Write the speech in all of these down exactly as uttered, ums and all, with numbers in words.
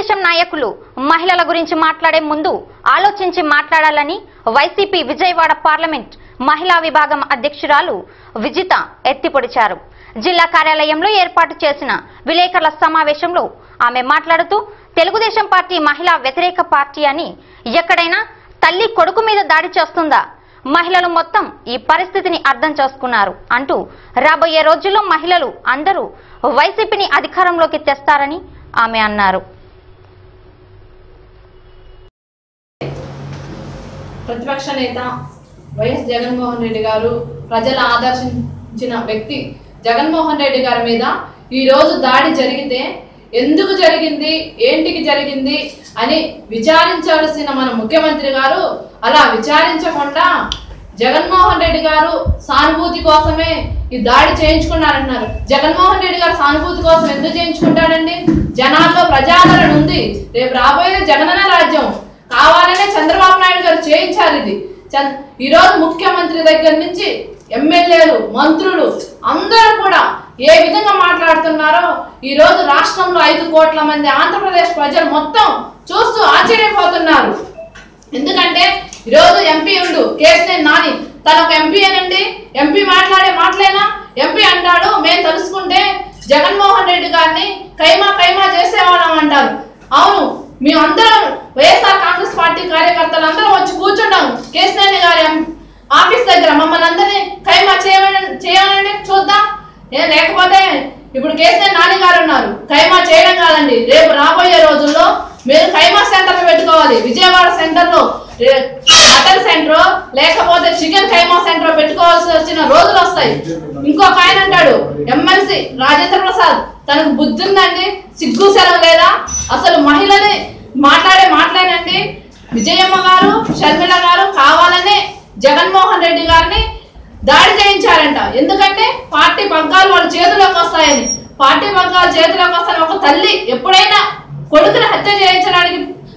తెలుగుదేశం నాయకులు మహిళల గురించి మాట్లాడే ముందు ఆలోచించి మాట్లాడాలని వైసీపీ విజయవాడ పార్లమెంట్ మహిళా విభాగం అధ్యక్షురాలు విజిత ఎత్తిపొడిచారు. జిల్లా కార్యాలయంలో ఏర్పాటు చేసిన విలేకరుల సమావేశంలో ఆమె మాట్లాడుతూ తెలుగుదేశం పార్టీ మహిళా వ్యతిరేక పార్టీ అని, ఎక్కడైనా తల్లి కొడుకు మీద దాడి చేస్తుందా, మహిళలు మొత్తం ఈ పరిస్థితిని అర్థం చేసుకున్నారు అంటూ రాబోయే రోజుల్లో మహిళలు అందరూ వైసీపీని అధికారంలోకి తెస్తారని ఆమె అన్నారు. ప్రతిపక్ష నేత వైఎస్ జగన్మోహన్ రెడ్డి గారు ప్రజలు ఆదర్శించిన వ్యక్తి జగన్మోహన్ రెడ్డి గారి మీద ఈ రోజు దాడి జరిగితే ఎందుకు జరిగింది, ఏంటికి జరిగింది అని విచారించాల్సిన మన ముఖ్యమంత్రి గారు అలా విచారించకుండా జగన్మోహన్ రెడ్డి గారు సానుభూతి కోసమే ఈ దాడి చేయించుకున్నారంటున్నారు. జగన్మోహన్ రెడ్డి గారు సానుభూతి కోసం ఎందుకు చేయించుకుంటాడండి? జనాల్లో ప్రజాదరణ ఉంది. రేపు రాబోయేది జగనన్న రాజ్యం. కావాలనే చంద్రబాబు నాయుడు గారు చేయించారు ఇది. ఈరోజు ముఖ్యమంత్రి దగ్గర నుంచి ఎమ్మెల్యేలు, మంత్రులు అందరూ కూడా ఏ విధంగా మాట్లాడుతున్నారో ఈ రోజు రాష్ట్రంలో ఐదు కోట్ల మంది ఆంధ్రప్రదేశ్ ప్రజలు మొత్తం చూస్తూ ఆశ్చర్యపోతున్నారు. ఎందుకంటే ఈరోజు ఎంపీ ఉండు కేశినేని నాని, తన ఒక ఎంపీ అనండి, ఎంపీ మాట్లాడే మాటలేనా? ఎంపీ అంటాడు మేము తెలుసుకుంటే జగన్మోహన్ రెడ్డి గారిని కైమా కైమా చేసేవాళ్ళం అంటారు. అవును, మేమందరం వైఎస్ఆర్ కాంగ్రెస్ పార్టీ కార్యకర్తలు అందరం వచ్చి కూర్చున్నాం కేశినేని గారి ఆఫీస్ దగ్గర. మమ్మల్ని అందరినీ కైమా చేయమని చేయాలండి, చూద్దాం. లేకపోతే ఇప్పుడు కేసీఆర్ నాని గారు ఉన్నారు, కైమా చేయడం కాదండి, రేపు రాబోయే రోజుల్లో మీరు కైమా సెంటర్ పెట్టుకోవాలి. విజయవాడ సెంటర్ లో మటన్ సెంటర్ లేకపోతే చికెన్ కైమా సెంటర్ పెట్టుకోవాల్సి వచ్చిన రోజులు వస్తాయి. ఇంకొక ఆయన అంటాడు ఎమ్మెల్సీ రాజేంద్ర ప్రసాద్, తనకు బుద్ధి ఉందండి, సిగ్గు సెలవు లేదా? అసలు మహిళని మాట్లాడే మాట్లాడండి. విజయమ్మ గారు, షర్మిల గారు కావాలనే జగన్మోహన్ రెడ్డి గారిని దాడి చేయించారంట. ఎందుకంటే పార్టీ పగ్గాలు వాళ్ళ చేతిలోకి వస్తాయని. పార్టీ పగ్గాలు చేతిలోకి వస్తాయని ఒక తల్లి ఎప్పుడైనా కొడుకుని హత్య చేయించడానికి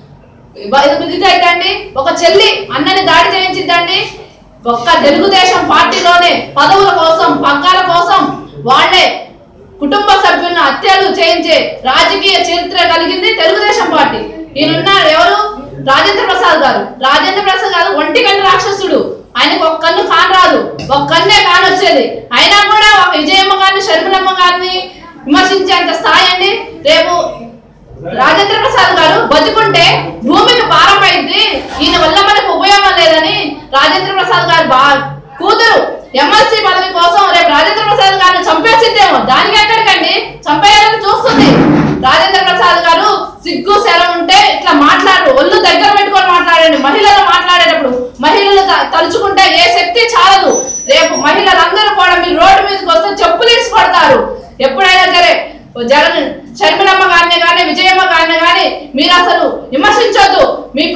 ఇదండి, ఒక చెల్లి అన్నని దాడి చేయించిద్దండి. ఒక్క తెలుగుదేశం పార్టీలోనే పదవుల కోసం, పగ్గాల కోసం వాళ్లే కుటుంబ సభ్యులను హత్యలు చేయించే రాజకీయ చరిత్ర కలిగింది తెలుగుదేశం పార్టీ. ఈయనున్నారు ఎవరు? రాజేంద్ర ప్రసాద్ గారు. రాజేంద్ర ప్రసాద్ గారు ఒంటి కన్ను రాక్షసుడు. ఆయనకు ఒక కన్ను కానరాదు, ఒక కన్నే కానొచ్చేది. అయినా కూడా ఒక విజయమ్మ గారిని, షర్మిలమ్మ గారిని విమర్శించేంత స్థాయి అండి. రేపు రాజేంద్ర ప్రసాద్ గారు బతుకుంటే భూమికి భారం అయింది, ఈయన వల్ల మనకు ఉపయోగం లేదని రాజేంద్ర ప్రసాద్ గారు బా కూతురు ఎమ్మెల్సీ పదవి కోసం రేపు రాజేంద్ర ప్రసాద్ గారిని చంపేసిద్దేమో. దానికి ఎక్కడికండి, చంపేయాలని చూస్తుంది. రాజేంద్ర ప్రసాద్ గారు సిగ్గు సెలవు ఉంటే ఇట్లా మాట్లాడు, ఒళ్ళు దగ్గర పెట్టుకొని మాట్లాడండి. మహిళలు మాట్లాడేటప్పుడు మహిళలు తలుచుకుంటే ఏ శక్తి చాలదు. రేపు మహిళలందరూ కూడా మీరు రోడ్డు మీదకి వస్తే చెప్పులు తీసి కొడతారు. ఎప్పుడైనా సరే జగన్ షర్మిలమ్మ గారిని కానీ, విజయమ్మ గారిని కానీ మీరు అసలు విమర్శించొద్దు. మీ